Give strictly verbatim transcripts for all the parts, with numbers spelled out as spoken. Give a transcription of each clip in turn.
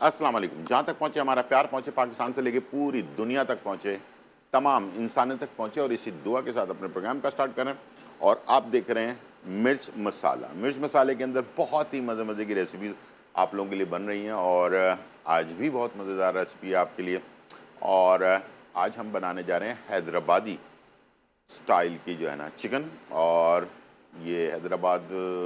अस्सलाम वालेकुम। जहाँ तक पहुँचे हमारा प्यार, पहुँचे पाकिस्तान से लेके पूरी दुनिया तक पहुँचे, तमाम इंसानियत तक पहुँचे और इसी दुआ के साथ अपने प्रोग्राम का स्टार्ट करें। और आप देख रहे हैं मिर्च मसाला। मिर्च मसाले के अंदर बहुत ही मज़े मज़े की रेसिपीज़ आप लोगों के लिए बन रही हैं और आज भी बहुत मज़ेदार रेसिपी है आपके लिए। और आज हम बनाने जा रहे हैं हैदराबादी स्टाइल की जो है ना चिकन। और ये हैदराबाद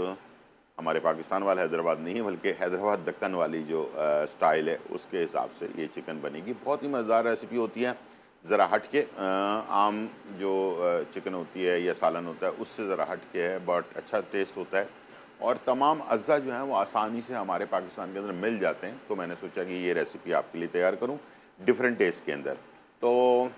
हमारे पाकिस्तान वाला हैदराबाद नहीं है, बल्कि हैदराबाद दक्कन वाली जो आ, स्टाइल है उसके हिसाब से ये चिकन बनेगी। बहुत ही मज़ेदार रेसिपी होती है, ज़रा हट के आ, आम जो आ, चिकन होती है या सालन होता है उससे ज़रा हट के है, बट अच्छा टेस्ट होता है और तमाम अज्जा जो हैं वो आसानी से हमारे पाकिस्तान के अंदर मिल जाते हैं। तो मैंने सोचा कि ये रेसिपी आपके लिए तैयार करूँ डिफरेंट टेस्ट के अंदर। तो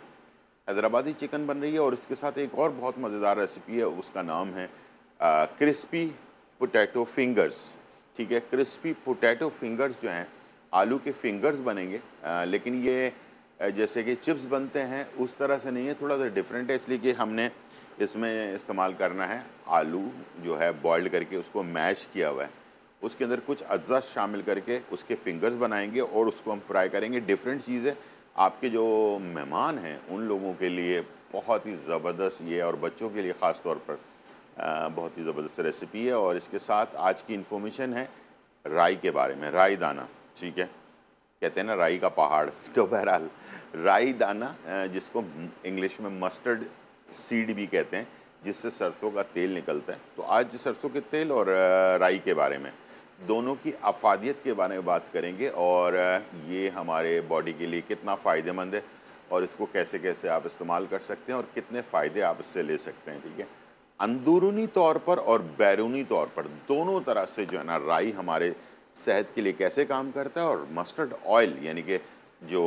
हैदराबादी चिकन बन रही है और इसके साथ एक और बहुत मज़ेदार रेसिपी है, उसका नाम है क्रिस्पी पोटैटो फिंगर्स। ठीक है, क्रिस्पी पोटैटो फिंगर्स जो हैं आलू के फिंगर्स बनेंगे, आ, लेकिन ये आ, जैसे कि चिप्स बनते हैं उस तरह से नहीं है, थोड़ा सा डिफरेंट है, इसलिए कि हमने इसमें इस्तेमाल करना है आलू जो है बॉइल्ड करके उसको मैश किया हुआ है, उसके अंदर कुछ अज्जा शामिल करके उसके फिंगर्स बनाएंगे और उसको हम फ्राई करेंगे। डिफरेंट चीज़ है, आपके जो मेहमान हैं उन लोगों के लिए बहुत ही ज़बरदस्त ये और बच्चों के लिए ख़ास तौर पर आ, बहुत ही ज़बरदस्त रेसिपी है। और इसके साथ आज की इन्फॉर्मेशन है राई के बारे में, राई दाना। ठीक है, कहते हैं ना राई का पहाड़, तो बहरहाल राई दाना जिसको इंग्लिश में मस्टर्ड सीड भी कहते हैं, जिससे सरसों का तेल निकलता है। तो आज सरसों के तेल और राई के बारे में, दोनों की अफादियत के बारे में बात करेंगे और ये हमारे बॉडी के लिए कितना फ़ायदेमंद है और इसको कैसे कैसे आप इस्तेमाल कर सकते हैं और कितने फ़ायदे आप इससे ले सकते हैं। ठीक है, अंदरूनी तौर पर और बैरूनी तौर पर दोनों तरह से जो है ना राई हमारे सेहत के लिए कैसे काम करता है और मस्टर्ड ऑयल यानी कि जो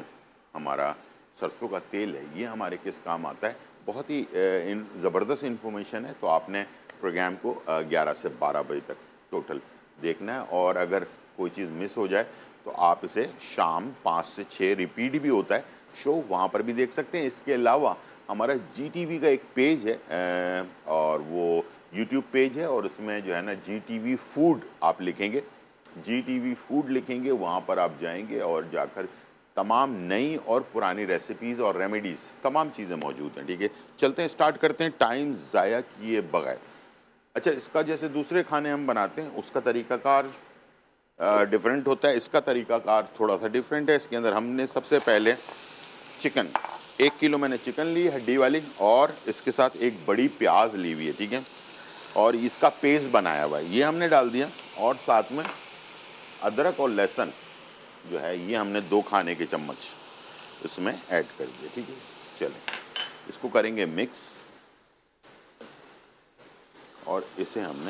हमारा सरसों का तेल है ये हमारे किस काम आता है, बहुत ही इन ज़बरदस्त इन्फॉर्मेशन है। तो आपने प्रोग्राम को ग्यारह से बारह बजे तक टोटल देखना है और अगर कोई चीज़ मिस हो जाए तो आप इसे शाम पाँच से छः रिपीट भी होता है शो, वहाँ पर भी देख सकते हैं। इसके अलावा हमारा जी टी वी का एक पेज है और वो यूट्यूब पेज है और उसमें जो है ना जी टी वी फूड आप लिखेंगे, जी टी वी फूड लिखेंगे, वहाँ पर आप जाएंगे और जाकर तमाम नई और पुरानी रेसिपीज़ और रेमेडीज़ तमाम चीज़ें मौजूद हैं। ठीक है, चलते हैं, स्टार्ट करते हैं टाइम ज़ाया किए बगैर। अच्छा, इसका जैसे दूसरे खाने हम बनाते हैं उसका तरीक़ाकार डिफरेंट होता है, इसका तरीक़ाकार थोड़ा सा डिफरेंट है। इसके अंदर हमने सबसे पहले चिकन, एक किलो मैंने चिकन ली हड्डी वाली और इसके साथ एक बड़ी प्याज ली हुई है। ठीक है, और इसका पेस्ट बनाया हुआ है ये हमने डाल दिया और साथ में अदरक और लहसुन जो है ये हमने दो खाने के चम्मच इसमें ऐड कर दिए। ठीक है, चलें इसको करेंगे मिक्स और इसे हमने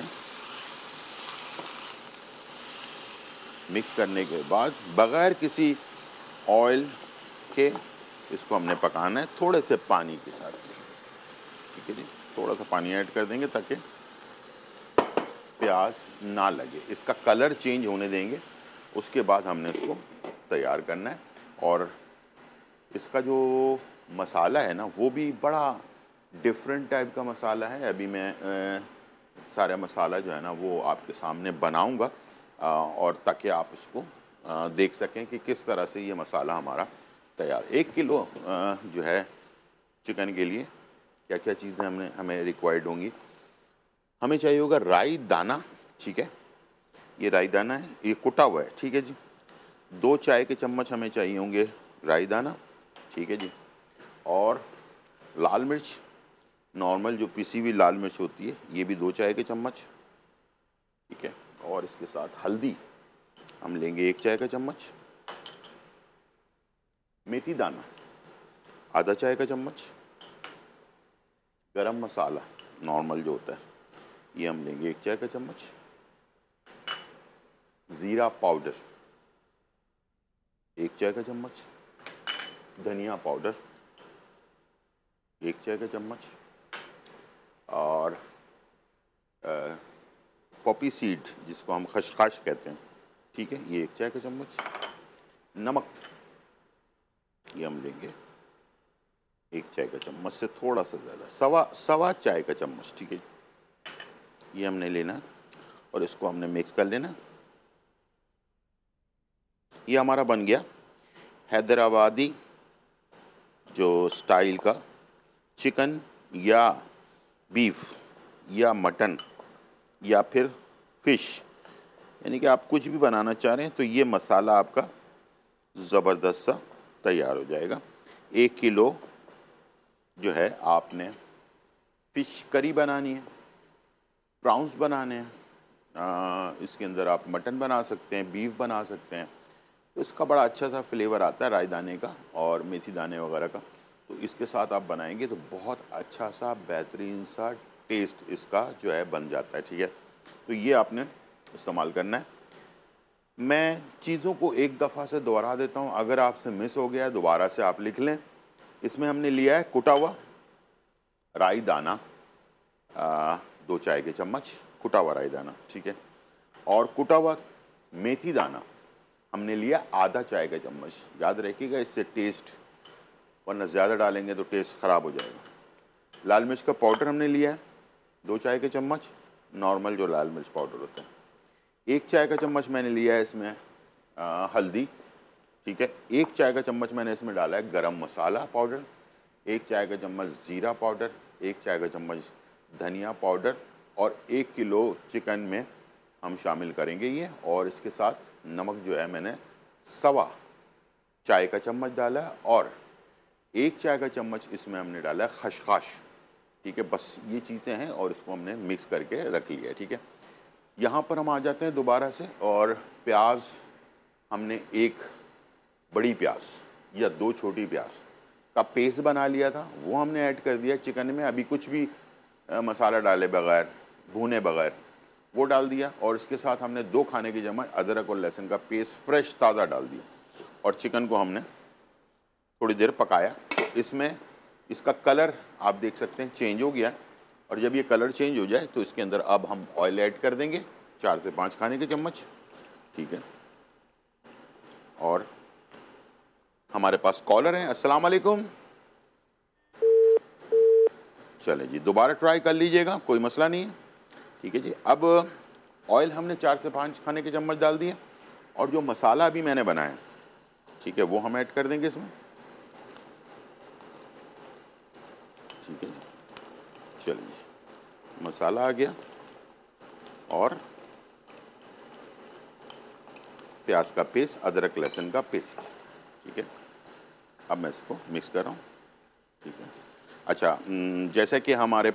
मिक्स करने के बाद बग़ैर किसी ऑयल के इसको हमने पकाना है थोड़े से पानी के साथ। ठीक है जी, थोड़ा सा पानी ऐड कर देंगे ताकि प्याज ना लगे, इसका कलर चेंज होने देंगे, उसके बाद हमने इसको तैयार करना है। और इसका जो मसाला है ना वो भी बड़ा डिफरेंट टाइप का मसाला है। अभी मैं आ, सारा मसाला जो है ना वो आपके सामने बनाऊंगा और ताकि आप इसको आ, देख सकें कि किस तरह से ये मसाला हमारा तैयार। एक किलो आ, जो है चिकन के लिए क्या क्या चीज़ें हमने हमें रिक्वायर्ड होंगी, हमें चाहिए होगा राई दाना। ठीक है, ये राई दाना है, ये कुटा हुआ है। ठीक है जी, दो चाय के चम्मच हमें चाहिए होंगे राई दाना। ठीक है जी, और लाल मिर्च, नॉर्मल जो पिसी हुई लाल मिर्च होती है ये भी दो चाय के चम्मच। ठीक है, और इसके साथ हल्दी हम लेंगे एक चाय का चम्मच, मेथी दाना आधा चाय का चम्मच, गरम मसाला नॉर्मल जो होता है ये हम लेंगे एक चाय का चम्मच, ज़ीरा पाउडर एक चाय का चम्मच, धनिया पाउडर एक चाय का चम्मच, और पॉपी सीड जिसको हम खशखाश कहते हैं, ठीक है, ये एक चाय का चम्मच। नमक ये हम लेंगे एक चाय का चम्मच से थोड़ा सा ज़्यादा, सवा सवा चाय का चम्मच। ठीक है, ये हमने लेना और इसको हमने मिक्स कर लेना। ये हमारा बन गया हैदराबादी जो स्टाइल का चिकन या बीफ या मटन या फिर फिश, यानी कि आप कुछ भी बनाना चाह रहे हैं तो ये मसाला आपका ज़बरदस्त सा तैयार हो जाएगा। एक किलो जो है आपने फ़िश करी बनानी है, प्राउंस बनाने हैं, आ, इसके अंदर आप मटन बना सकते हैं, बीफ बना सकते हैं, तो इसका बड़ा अच्छा सा फ्लेवर आता है राई दाने का और मेथी दाने वगैरह का। तो इसके साथ आप बनाएंगे तो बहुत अच्छा सा बेहतरीन सा टेस्ट इसका जो है बन जाता है। ठीक है, तो ये आपने इस्तेमाल करना है। मैं चीज़ों को एक दफ़ा से दोहरा देता हूँ, अगर आपसे मिस हो गया दोबारा से आप लिख लें। इसमें हमने लिया है कुटा हुआ राई दाना, आ, दो चाय के चम्मच कुटा हुआ राई दाना, ठीक है, और कुटा हुआ मेथी दाना हमने लिया आधा चाय का चम्मच। याद रखिएगा इससे टेस्ट, वरना ज़्यादा डालेंगे तो टेस्ट ख़राब हो जाएगा। लाल मिर्च का पाउडर हमने लिया है दो चाय के चम्मच, नॉर्मल जो लाल मिर्च पाउडर होता है। एक चाय का चम्मच मैंने लिया है इसमें आ, हल्दी, ठीक है। एक चाय का चम्मच मैंने इसमें डाला है गरम मसाला पाउडर, एक चाय का चम्मच ज़ीरा पाउडर, एक चाय का चम्मच धनिया पाउडर, और एक किलो चिकन में हम शामिल करेंगे ये। और इसके साथ नमक जो है मैंने सवा चाय का चम्मच डाला है, और एक चाय का चम्मच इसमें हमने डाला है खसखस, ठीक है। बस ये चीज़ें हैं और इसको हमने मिक्स करके रख लिया है, ठीक है। यहाँ पर हम आ जाते हैं दोबारा से, और प्याज हमने एक बड़ी प्याज या दो छोटी प्याज का पेस्ट बना लिया था, वो हमने ऐड कर दिया चिकन में। अभी कुछ भी आ, मसाला डाले बगैर, भूने बगैर वो डाल दिया, और इसके साथ हमने दो खाने की चम्मच अदरक और लहसुन का पेस्ट फ्रेश ताज़ा डाल दिया, और चिकन को हमने थोड़ी देर पकाया। तो इसमें इसका कलर आप देख सकते हैं चेंज हो गया, और जब ये कलर चेंज हो जाए तो इसके अंदर अब हम ऑयल ऐड कर देंगे चार से पाँच खाने के चम्मच, ठीक है। और हमारे पास कॉलर हैं, अस्सलाम वालेकुम। चले जी, दोबारा ट्राई कर लीजिएगा, कोई मसला नहीं है, ठीक है जी। अब ऑयल हमने चार से पाँच खाने के चम्मच डाल दिए, और जो मसाला अभी मैंने बनाया, ठीक है, वो हम ऐड कर देंगे इसमें, ठीक है जी। चलिए, मसाला आ गया और प्याज का पेस्ट, अदरक लहसुन का पेस्ट, ठीक है। अब मैं इसको मिक्स कर रहा हूँ, ठीक है। अच्छा, जैसे कि हमारे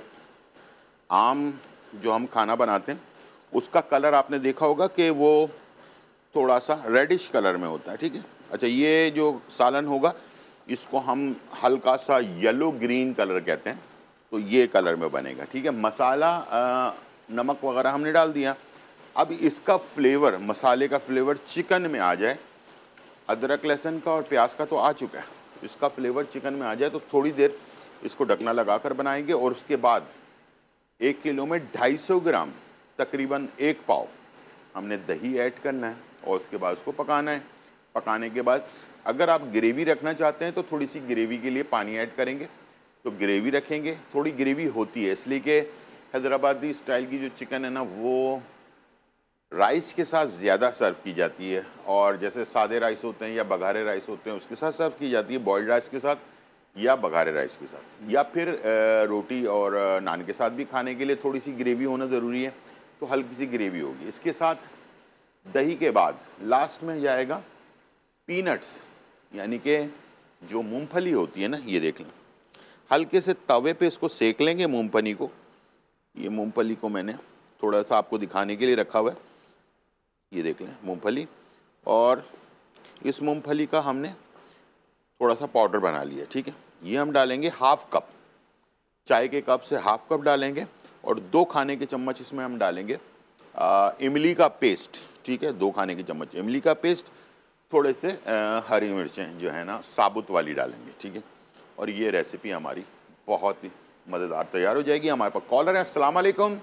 आम जो हम खाना बनाते हैं उसका कलर आपने देखा होगा कि वो थोड़ा सा रेडिश कलर में होता है, ठीक है। अच्छा, ये जो सालन होगा इसको हम हल्का सा येलो ग्रीन कलर कहते हैं, तो ये कलर में बनेगा, ठीक है। मसाला आ, नमक वगैरह हमने डाल दिया। अब इसका फ्लेवर, मसाले का फ्लेवर चिकन में आ जाए, अदरक लहसुन का और प्याज का तो आ चुका है, इसका फ्लेवर चिकन में आ जाए तो थोड़ी देर इसको ढकना लगाकर बनाएंगे। और उसके बाद एक किलो में ढाई सौ ग्राम तकरीबन एक पाव हमने दही ऐड करना है, और उसके बाद उसको पकाना है। पकाने के बाद अगर आप ग्रेवी रखना चाहते हैं तो थोड़ी सी ग्रेवी के लिए पानी ऐड करेंगे, तो ग्रेवी रखेंगे। थोड़ी ग्रेवी होती है इसलिए कि हैदराबादी स्टाइल की जो चिकन है ना वो राइस के साथ ज़्यादा सर्व की जाती है, और जैसे सादे राइस होते हैं या बघारे राइस होते हैं उसके साथ सर्व की जाती है, बॉइल्ड राइस के साथ या बघारे राइस के साथ, या फिर रोटी और नान के साथ भी खाने के लिए थोड़ी सी ग्रेवी होना ज़रूरी है, तो हल्की सी ग्रेवी होगी। इसके साथ दही के बाद लास्ट में जाएगा पीनट्स, यानी कि जो मूंगफली होती है ना, ये देख लें, हल्के से तवे पे इसको सेक लेंगे मूंगफली को। ये मूंगफली को मैंने थोड़ा सा आपको दिखाने के लिए रखा हुआ है, ये देख लें मूंगफली, और इस मूंगफली का हमने थोड़ा सा पाउडर बना लिया, ठीक है। ये हम डालेंगे हाफ कप, चाय के कप से हाफ कप डालेंगे, और दो खाने के चम्मच इसमें हम डालेंगे आ, इमली का पेस्ट, ठीक है, दो खाने के चम्मच इमली का पेस्ट, थोड़े से आ, हरी मिर्चें जो है ना साबुत वाली डालेंगे, ठीक है। और ये रेसिपी हमारी बहुत ही मज़ेदार तैयार हो जाएगी। हमारे पास कॉलर है, अस्सलाम वालेकुम।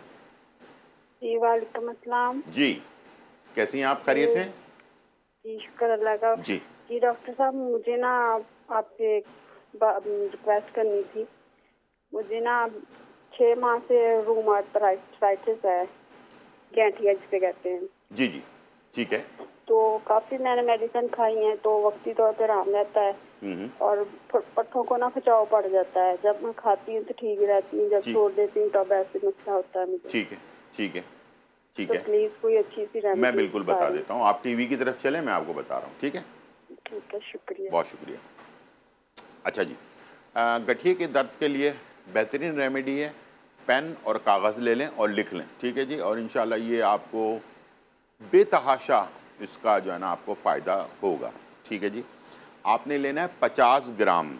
जी वालेकुम अस्सलाम। जी, कैसी हैं आप, खैरियत से? जी शुक्र अल्लाह का। जी जी डॉक्टर साहब, मुझे ना आपसे रिक्वेस्ट करनी थी। मुझे ना छः माह से रूमाटाइटिस है, गैंठिया जिसे कहते हैं। जी जी, ठीक है। तो काफी मैंने मेडिसिन खाई है तो वक्ती तौर पर आराम रहता है हम्म, और प- पट्टों को ना खिंचाव पड़ जाता है। जब मैं खाती हूँ तो ठीक रहती हूँ, जब ठीक छोड़ देती हूँ तब ऐसे मसला होता है मुझे। ठीक है, ठीक है, ठीक तो है। प्लीज कोई अच्छी सी मैं रेमेडी बिल्कुल बता बताएं। देता हूँ, आप टीवी की तरफ चलें, मैं आपको बता रहा हूँ, ठीक है? ठीक है, शुक्रिया। बहुत शुक्रिया। अच्छा जी, अ, गठिए के दर्द के लिए बेहतरीन रेमेडी है, पेन और कागज़ ले लें और लिख लें, ठीक है जी? और इंशाल्लाह ये आपको बेतहाशा इसका जो है ना आपको फ़ायदा होगा, ठीक है जी? आपने लेना है पचास ग्राम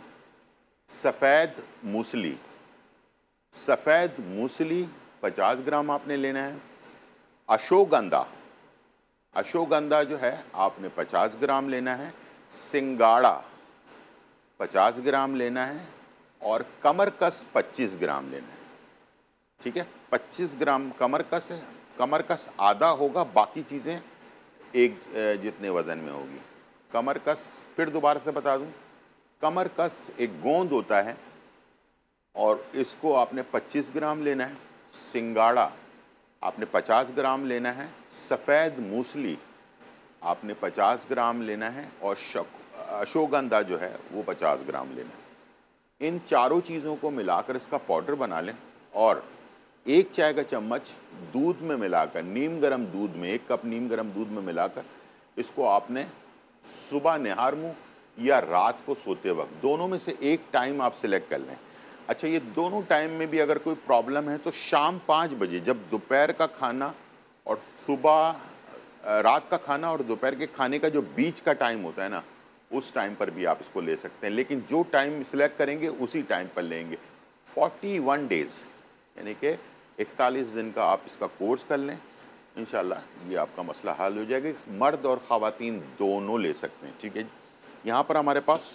सफ़ेद मूसली, सफ़ेद मूसली पचास ग्राम आपने लेना है। अश्वगंधा, अश्वगंधा जो है आपने पचास ग्राम लेना है। सिंगाड़ा पचास ग्राम लेना है और कमरकस पच्चीस ग्राम लेना है, ठीक है? पच्चीस ग्राम कमरकस है, कमरकस आधा होगा, बाकी चीज़ें एक अ, जितने वज़न में होगी। कमरकस फिर दोबारा से बता दूं, कमरकस एक गोंद होता है और इसको आपने पच्चीस ग्राम लेना है। सिंगाड़ा आपने पचास ग्राम लेना है। सफ़ेद मूसली आपने पचास ग्राम लेना है और शक अश्वगंधा जो है वो पचास ग्राम लेना है। इन चारों चीज़ों को मिलाकर इसका पाउडर बना लें और एक चाय का चम्मच दूध में मिलाकर, नीम गर्म दूध में, एक कप नीम गर्म दूध में मिलाकर इसको आपने सुबह निहार मुँह या रात को सोते वक्त, दोनों में से एक टाइम आप सिलेक्ट कर लें। अच्छा, ये दोनों टाइम में भी अगर कोई प्रॉब्लम है तो शाम पाँच बजे जब दोपहर का खाना और सुबह अ, रात का खाना और दोपहर के खाने का जो बीच का टाइम होता है ना, उस टाइम पर भी आप इसको ले सकते हैं, लेकिन जो टाइम सिलेक्ट करेंगे उसी टाइम पर लेंगे। इकतालीस डेज़ यानी कि इकतालीस दिन का आप इसका कोर्स कर लें, इंशाल्लाह ये आपका मसला हल हो जाएगा। मर्द और ख़वातीन दोनों ले सकते हैं, ठीक है जी? यहाँ पर हमारे पास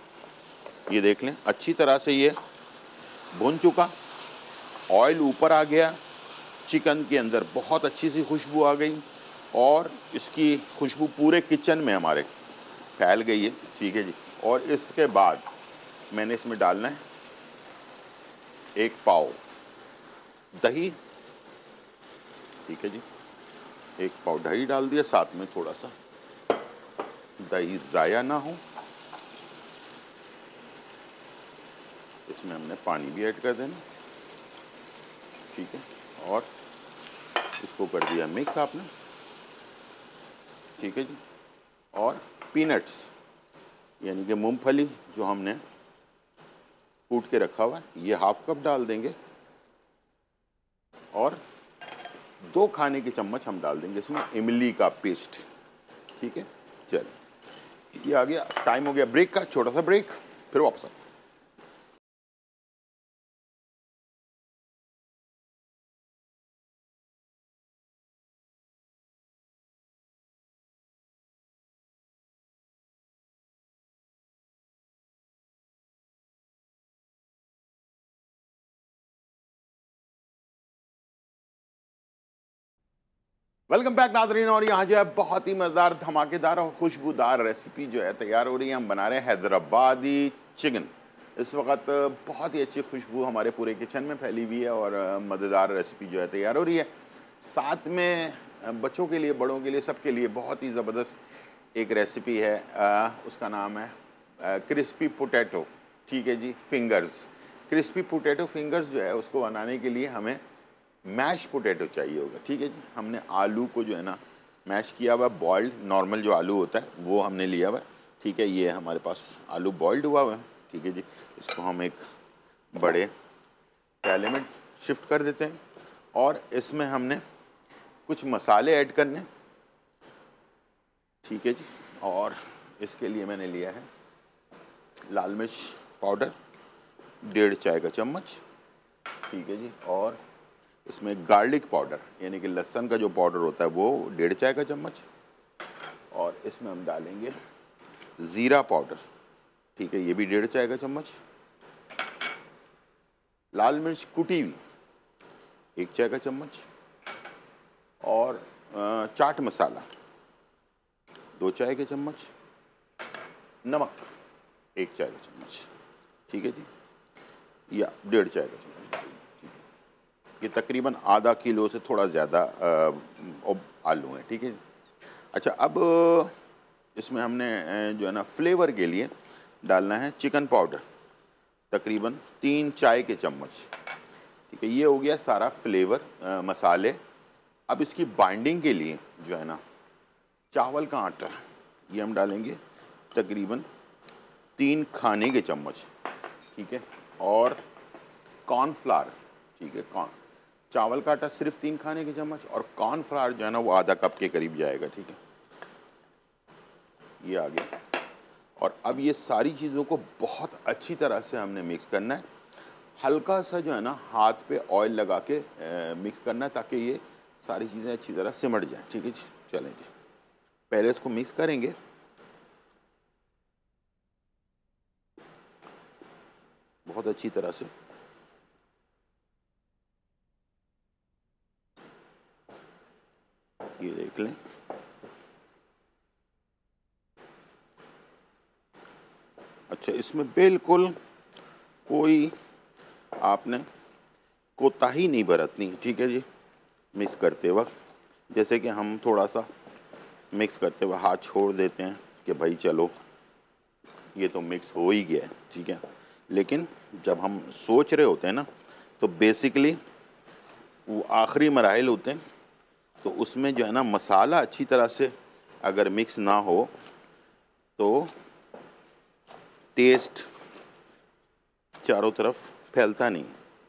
ये देख लें, अच्छी तरह से ये भुन चुका, ऑयल ऊपर आ गया, चिकन के अंदर बहुत अच्छी सी खुशबू आ गई और इसकी खुशबू पूरे किचन में हमारे फैल गई है, ठीक है जी? और इसके बाद मैंने इसमें डालना है एक पाव दही, ठीक है जी? एक पाव दही डाल दिया, साथ में थोड़ा सा दही ज़ाया ना हो, इसमें हमने पानी भी ऐड कर देना, ठीक है? और इसको कर दिया मिक्स आपने, ठीक है जी? और पीनट्स यानी कि मूंगफली जो हमने कूट के रखा हुआ है, ये हाफ कप डाल देंगे और दो खाने के चम्मच हम डाल देंगे इसमें इमली का पेस्ट, ठीक है? चलिए, ये आ गया, टाइम हो गया ब्रेक का, छोटा सा ब्रेक, फिर वापस आते हैं। वेलकम बैक नाज़रीन, और यहाँ जो है बहुत ही मज़ेदार, धमाकेदार और खुशबूदार रेसिपी जो है तैयार हो रही है। हम बना रहे हैं हैदराबादी चिकन। इस वक्त बहुत ही अच्छी खुशबू हमारे पूरे किचन में फैली हुई है और मज़ेदार रेसिपी जो है तैयार हो रही है। साथ में बच्चों के लिए, बड़ों के लिए, सबके लिए बहुत ही ज़बरदस्त एक रेसिपी है, आ, उसका नाम है क्रिस्पी पोटैटो, ठीक है जी? फिंगर्स, क्रिस्पी पोटैटो फिंगर्स जो है उसको बनाने के लिए हमें मैश पोटैटो चाहिए होगा, ठीक है जी? हमने आलू को जो है ना मैश किया हुआ, बॉइल्ड नॉर्मल जो आलू होता है वो हमने लिया हुआ, ठीक है? ये हमारे पास आलू बॉइल्ड हुआ हुआ है, ठीक है जी? इसको हम एक बड़े प्याले में शिफ्ट कर देते हैं और इसमें हमने कुछ मसाले ऐड करने, ठीक है जी? और इसके लिए मैंने लिया है लाल मिर्च पाउडर डेढ़ चाय का चम्मच, ठीक है जी? और इसमें गार्लिक पाउडर यानी कि लहसुन का जो पाउडर होता है वो डेढ़ चाय का चम्मच, और इसमें हम डालेंगे ज़ीरा पाउडर, ठीक है? ये भी डेढ़ चाय का चम्मच, लाल मिर्च कुटी हुई एक चाय का चम्मच, और चाट मसाला दो चाय के चम्मच, नमक एक चाय का चम्मच, ठीक है जी? या डेढ़ चाय का चम्मच डालें, ठीक है? ये तकरीबन आधा किलो से थोड़ा ज़्यादा आलू हैं, ठीक है? अच्छा, अब इसमें हमने अ, जो है ना फ्लेवर के लिए डालना है चिकन पाउडर, तकरीबन तीन चाय के चम्मच। ठीक है, ये हो गया सारा फ्लेवर अ, मसाले। अब इसकी बाइंडिंग के लिए जो है ना चावल का आटा, ये हम डालेंगे तकरीबन तीन खाने के चम्मच। ठीक है, और कॉर्नफ्लावर। ठीक है, कॉर्न चावल का आटा सिर्फ तीन खाने के चम्मच और कॉर्नफ्लावर जो है ना वो आधा कप के करीब जाएगा। ठीक है, ये आ गया। और अब ये सारी चीज़ों को बहुत अच्छी तरह से हमने मिक्स करना है। हल्का सा जो है ना हाथ पे ऑयल लगा के ए, मिक्स करना है ताकि ये सारी चीज़ें अच्छी तरह सिमट जाएं। ठीक है जी, चलें जी, पहले इसको मिक्स करेंगे बहुत अच्छी तरह से। ये देख लें, अच्छा, इसमें बिल्कुल कोई आपने कोताही नहीं बरतनी। ठीक है जी, मिक्स करते वक्त जैसे कि हम थोड़ा सा मिक्स करते हुए हाथ छोड़ देते हैं कि भाई चलो ये तो मिक्स हो ही गया है। ठीक है, लेकिन जब हम सोच रहे होते हैं ना तो बेसिकली वो आखिरी मराहिल होते हैं, तो उसमें जो है ना मसाला अच्छी तरह से अगर मिक्स ना हो तो टेस्ट चारों तरफ फैलता नहीं।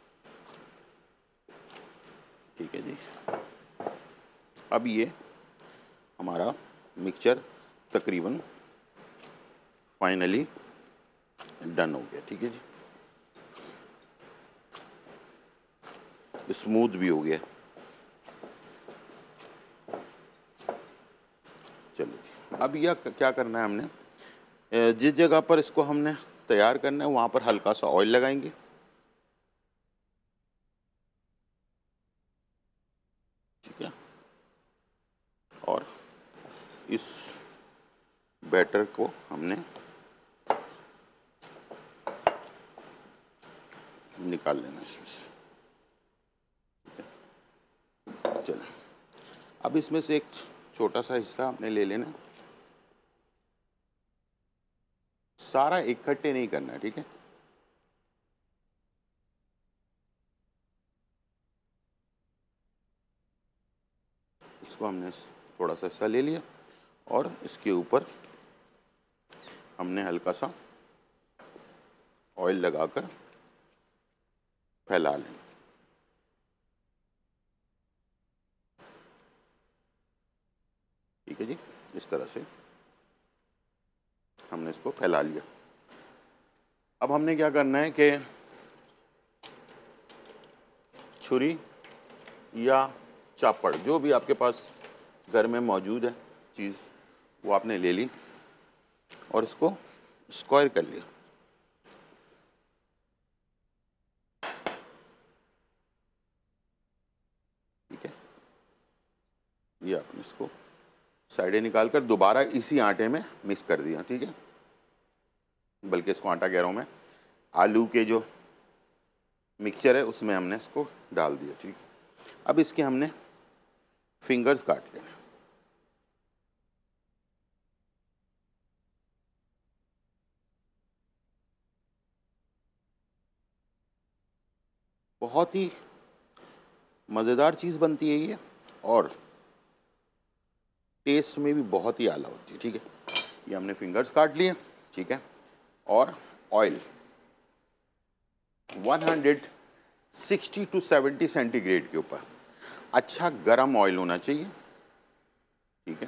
ठीक है जी, अब ये हमारा मिक्सचर तकरीबन फाइनली डन हो गया। ठीक है जी, स्मूथ भी हो गया। चलिए, अब यह क्या करना है हमने, अ, जिस जगह पर इसको हमने तैयार करना है वहाँ पर हल्का सा ऑयल लगाएंगे। ठीक है, और इस बैटर को हमने निकाल लेना इसमें से। चलो, अब इसमें से एक छोटा सा हिस्सा आपने ले लेना, सारा इकट्ठे नहीं करना है। ठीक है, इसको हमने थोड़ा सा हिस्सा ले लिया और इसके ऊपर हमने हल्का सा ऑयल लगाकर फैला लें। ठीक है जी, इस तरह से हमने इसको फैला लिया। अब हमने क्या करना है कि छुरी या चापड़, जो भी आपके पास घर में मौजूद है चीज़, वो आपने ले ली और इसको स्क्वायर कर लिया। ठीक है, ये आपने इसको साइडें निकाल कर दोबारा इसी आटे में मिक्स कर दिया। ठीक है, बल्कि इसको आटा कह रहा हूँ मैं, आलू के जो मिक्सचर है उसमें हमने इसको डाल दिया। ठीक है, अब इसके हमने फिंगर्स काट लेना। बहुत ही मज़ेदार चीज़ बनती है ये और टेस्ट में भी बहुत ही आला होती है। ठीक है, ये हमने फिंगर्स काट लिए। ठीक है, और ऑयल एक सौ साठ टू सत्तर सेंटीग्रेड के ऊपर अच्छा गरम ऑयल होना चाहिए। ठीक है,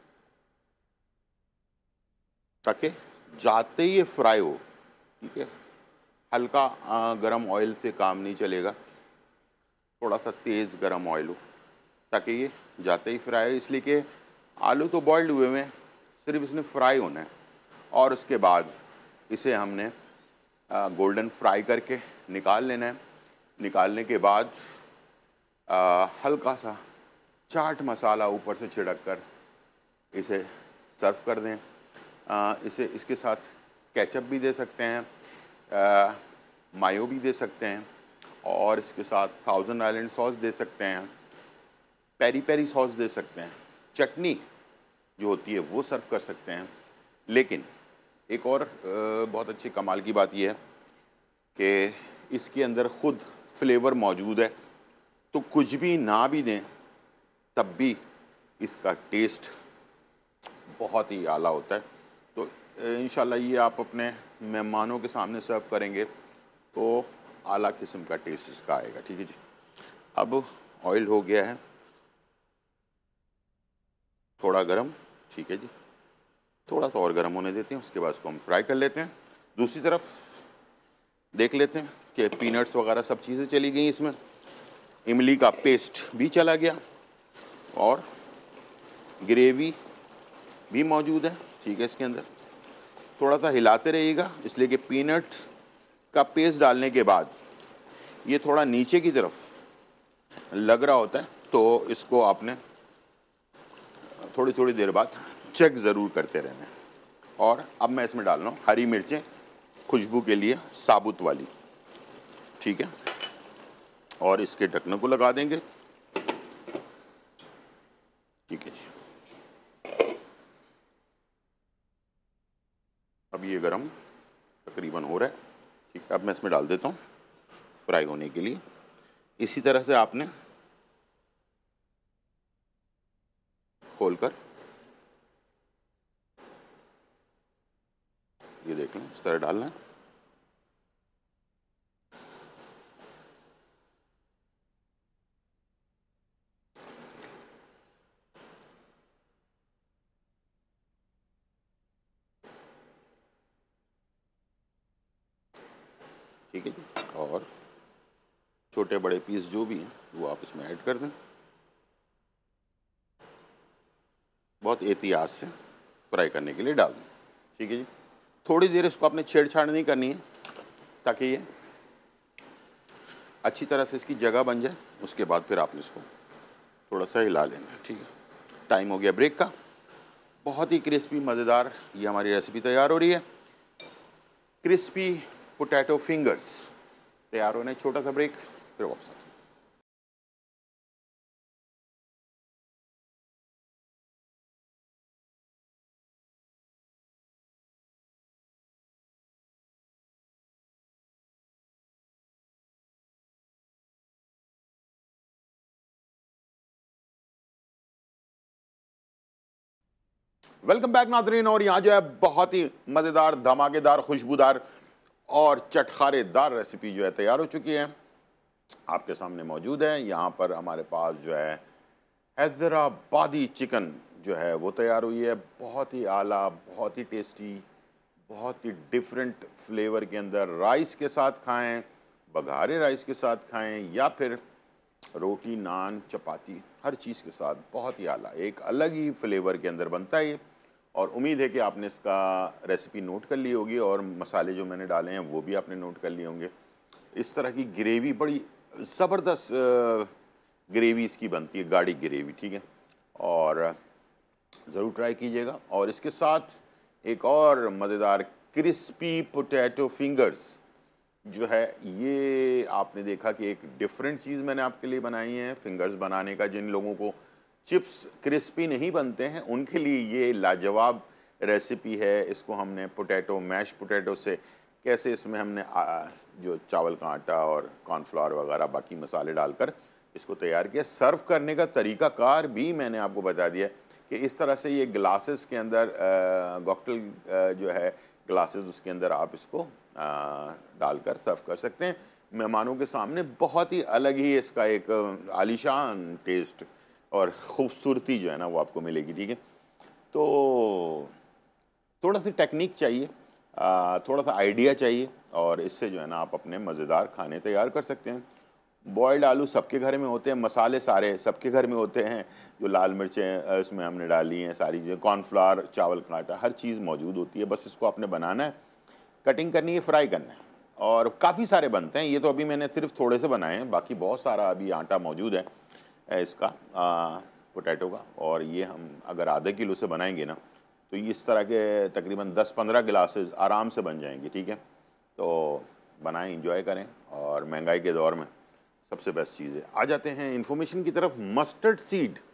ताकि जाते ही ये फ्राई हो। ठीक है, हल्का आ, गरम ऑयल से काम नहीं चलेगा, थोड़ा सा तेज़ गरम ऑयल हो ताकि ये जाते ही फ्राई हो, इसलिए कि आलू तो बॉइल्ड हुए हुए हैं, सिर्फ इसने फ्राई होना है। और उसके बाद इसे हमने गोल्डन फ्राई करके निकाल लेना है। निकालने के बाद आ, हल्का सा चाट मसाला ऊपर से छिड़क कर इसे सर्व कर दें। आ, इसे इसके साथ केचप भी दे सकते हैं, आ, मायो भी दे सकते हैं और इसके साथ थाउजेंड आइलैंड सॉस दे सकते हैं, पेरी पेरी सॉस दे सकते हैं, चटनी जो होती है वो सर्व कर सकते हैं। लेकिन एक और अ, बहुत अच्छी कमाल की बात यह है कि इसके अंदर ख़ुद फ्लेवर मौजूद है, तो कुछ भी ना भी दें तब भी इसका टेस्ट बहुत ही आला होता है। तो इंशाल्लाह ये आप अपने मेहमानों के सामने सर्व करेंगे तो आला किस्म का टेस्ट इसका आएगा। ठीक है जी। अब ऑयल हो गया है थोड़ा गरम। ठीक है जी, थोड़ा सा और गर्म होने देते हैं, उसके बाद इसको हम फ्राई कर लेते हैं। दूसरी तरफ देख लेते हैं कि पीनट्स वगैरह सब चीज़ें चली गई इसमें, इमली का पेस्ट भी चला गया और ग्रेवी भी मौजूद है। ठीक है, इसके अंदर थोड़ा सा हिलाते रहिएगा इसलिए कि पीनट का पेस्ट डालने के बाद ये थोड़ा नीचे की तरफ लग रहा होता है, तो इसको आपने थोड़ी थोड़ी देर बाद चेक ज़रूर करते रहना है। और अब मैं इसमें डाल रहा हूँ हरी मिर्चें खुशबू के लिए, साबुत वाली। ठीक है, और इसके ढक्कन को लगा देंगे। ठीक है जी, अब ये गरम तकरीबन हो रहा है। ठीक है, अब मैं इसमें डाल देता हूँ फ्राई होने के लिए। इसी तरह से आपने खोलकर ये देख लें, इस तरह डालना है। ठीक है जी, और छोटे बड़े पीस जो भी हैं वो आप इसमें ऐड कर दें। बहुत एहतियात से फ्राई करने के लिए डाल दें। ठीक है जी, थोड़ी देर इसको आपने छेड़छाड़ नहीं करनी है ताकि ये अच्छी तरह से इसकी जगह बन जाए। उसके बाद फिर आपने इसको थोड़ा सा हिला लेना है। ठीक है, टाइम हो गया ब्रेक का। बहुत ही क्रिस्पी मज़ेदार ये हमारी रेसिपी तैयार हो रही है। क्रिस्पी पोटैटो फिंगर्स तैयार होने, छोटा सा ब्रेक, फिर वापस आते हैं। वेलकम बैक नाज़रीन। और यहाँ जो है बहुत ही मज़ेदार, धमाकेदार, खुशबूदार और चटखारेदार रेसिपी जो है तैयार हो चुकी है, आपके सामने मौजूद है। यहाँ पर हमारे पास जो है हैदराबादी चिकन जो है वो तैयार हुई है। बहुत ही आला, बहुत ही टेस्टी, बहुत ही डिफरेंट फ्लेवर के अंदर। राइस के साथ खाएं, बघारे राइस के साथ खाएं, या फिर रोटी, नान, चपाती, हर चीज़ के साथ बहुत ही आला, एक अलग ही फ्लेवर के अंदर बनता है ये। और उम्मीद है कि आपने इसका रेसिपी नोट कर ली होगी और मसाले जो मैंने डाले हैं वो भी आपने नोट कर लिए होंगे। इस तरह की ग्रेवी बड़ी ज़बरदस्त ग्रेवी इसकी बनती है, गाढ़ी ग्रेवी। ठीक है, और ज़रूर ट्राई कीजिएगा। और इसके साथ एक और मज़ेदार क्रिस्पी पोटैटो फिंगर्स जो है, ये आपने देखा कि एक डिफरेंट चीज़ मैंने आपके लिए बनाई है फिंगर्स बनाने का। जिन लोगों को चिप्स क्रिस्पी नहीं बनते हैं उनके लिए ये लाजवाब रेसिपी है। इसको हमने पोटैटो, मैश पोटैटो से कैसे इसमें हमने आ, जो चावल का आटा और कॉर्नफ्लावर वगैरह बाकी मसाले डालकर इसको तैयार किया। सर्व करने का तरीक़ाकार भी मैंने आपको बता दिया कि इस तरह से ये ग्लासेस के अंदर कॉकटेल जो है ग्लासेस, उसके अंदर आप इसको डालकर सर्व कर सकते हैं मेहमानों के सामने। बहुत ही अलग ही इसका एक आलीशान टेस्ट और ख़ूबसूरती जो है ना वो आपको मिलेगी। ठीक है, तो थोड़ा सी टेक्निक चाहिए, थोड़ा सा आइडिया चाहिए, और इससे जो है ना आप अपने मज़ेदार खाने तैयार कर सकते हैं। बॉयल्ड आलू सबके घर में होते हैं, मसाले सारे सबके घर में होते हैं, जो लाल मिर्चें इसमें हमने डाली हैं, सारी चीज़ें, कॉर्नफ्लावर, चावल का आटा, हर चीज़ मौजूद होती है। बस इसको आपने बनाना है, कटिंग करनी है, फ्राई करना है, और काफ़ी सारे बनते हैं। ये तो अभी मैंने सिर्फ थोड़े से बनाए हैं, बाकी बहुत सारा अभी आटा मौजूद है इसका पोटैटो का। और ये हम अगर आधे किलो से बनाएंगे ना तो इस तरह के तकरीबन दस पंद्रह गिलासेस आराम से बन जाएंगे। ठीक है, तो बनाएं, इंजॉय करें, और महंगाई के दौर में सबसे बेस्ट चीज़ है। आ जाते हैं इन्फॉर्मेशन की तरफ। मस्टर्ड सीड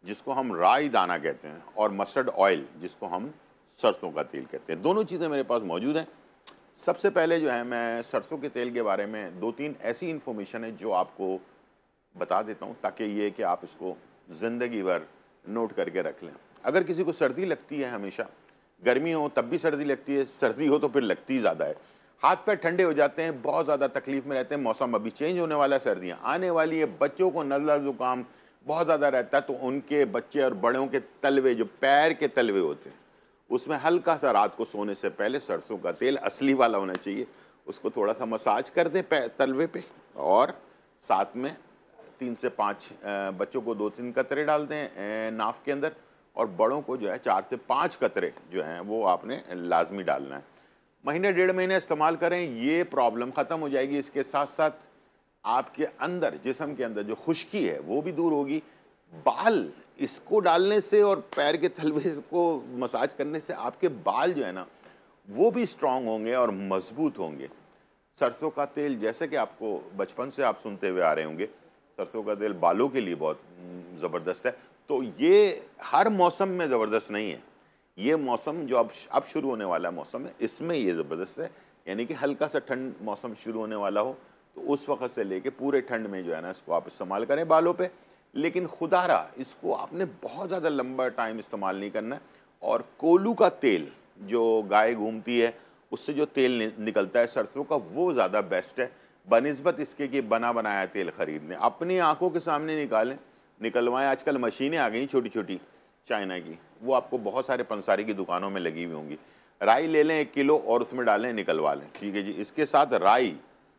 जिसको हम राई दाना कहते हैं, और मस्टर्ड ऑयल जिसको हम सरसों का तेल कहते हैं। दोनों चीज़ें मेरे पास मौजूद हैं। सबसे पहले जो है मैं सरसों के तेल के बारे में दो तीन ऐसी इन्फॉर्मेशन है जो आपको बता देता हूँ, ताकि ये कि आप इसको ज़िंदगी भर नोट करके रख लें। अगर किसी को सर्दी लगती है, हमेशा गर्मी हो तब भी सर्दी लगती है, सर्दी हो तो फिर लगती ज़्यादा है, हाथ पैर ठंडे हो जाते हैं, बहुत ज़्यादा तकलीफ में रहते हैं, मौसम अभी चेंज होने वाला है, सर्दियाँ आने वाली है, बच्चों को नज़ला ज़ुकाम बहुत ज़्यादा रहता है, तो उनके बच्चे और बड़ों के तलवे, जो पैर के तलवे होते हैं, उसमें हल्का सा रात को सोने से पहले सरसों का तेल असली वाला होना चाहिए, उसको थोड़ा सा मसाज कर दें तलवे पे, और साथ में तीन से पाँच बच्चों को दो तीन कतरे डाल दें नाफ के अंदर, और बड़ों को जो है चार से पाँच कतरे जो हैं वो आपने लाजमी डालना है। महीने डेढ़ महीने इस्तेमाल करें, ये प्रॉब्लम ख़त्म हो जाएगी। इसके साथ साथ आपके अंदर, जिस्म के अंदर जो खुश्की है वो भी दूर होगी। बाल इसको डालने से और पैर के तलवे को मसाज करने से आपके बाल जो है ना वो भी स्ट्रांग होंगे और मजबूत होंगे। सरसों का तेल, जैसे कि आपको बचपन से आप सुनते हुए आ रहे होंगे, सरसों का तेल बालों के लिए बहुत ज़बरदस्त है। तो ये हर मौसम में ज़बरदस्त नहीं है, ये मौसम जो अब अब शुरू होने वाला मौसम है, इसमें ये ज़बरदस्त है। यानी कि हल्का सा ठंड मौसम शुरू होने वाला हो तो उस वक़्त से लेके पूरे ठंड में जो है ना इसको आप इस्तेमाल करें बालों पे। लेकिन खुदारा इसको आपने बहुत ज़्यादा लंबा टाइम इस्तेमाल नहीं करना है। और कोलू का तेल, जो गाय घूमती है उससे जो तेल नि, निकलता है सरसों का, वो ज़्यादा बेस्ट है बनिस्बत इसके कि बना बनाया तेल ख़रीद लें, अपनी आंखों के सामने निकालें, निकलवाएं। आजकल मशीनें आ गई छोटी छोटी चाइना की, वो आपको बहुत सारे पंसारी की दुकानों में लगी हुई होंगी। राई ले लें एक किलो और उसमें डालें, निकलवा लें, ठीक है जी। इसके साथ राई,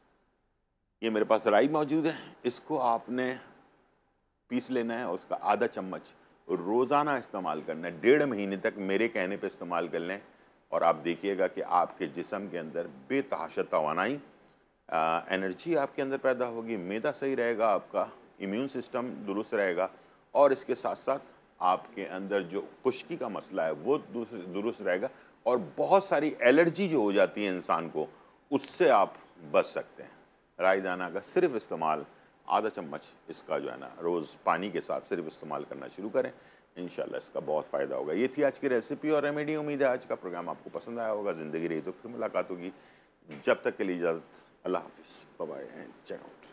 ये मेरे पास राई मौजूद है, इसको आपने पीस लेना है और उसका आधा चम्मच रोज़ाना इस्तेमाल करना है, डेढ़ महीने तक मेरे कहने पे इस्तेमाल कर लें। और आप देखिएगा कि आपके जिस्म के अंदर बेतहाशा तवानाई, एनर्जी आपके अंदर पैदा होगी, मैदा सही रहेगा, आपका इम्यून सिस्टम दुरुस्त रहेगा, और इसके साथ साथ आपके अंदर जो खुश्की का मसला है वो दुरुस्त रहेगा, और बहुत सारी एलर्जी जो हो जाती है इंसान को, उससे आप बच सकते हैं। राई दाना का सिर्फ इस्तेमाल आधा चम्मच इसका जो है ना रोज़ पानी के साथ सिर्फ इस्तेमाल करना शुरू करें, इंशाल्लाह इसका बहुत फ़ायदा होगा। ये थी आज की रेसिपी और रेमेडी। उम्मीद है आज का प्रोग्राम आपको पसंद आया होगा। ज़िंदगी रही तो फिर मुलाकात होगी, जब तक के लिए इजाज़त, अल्लाह हाफिज़, bye bye and check out.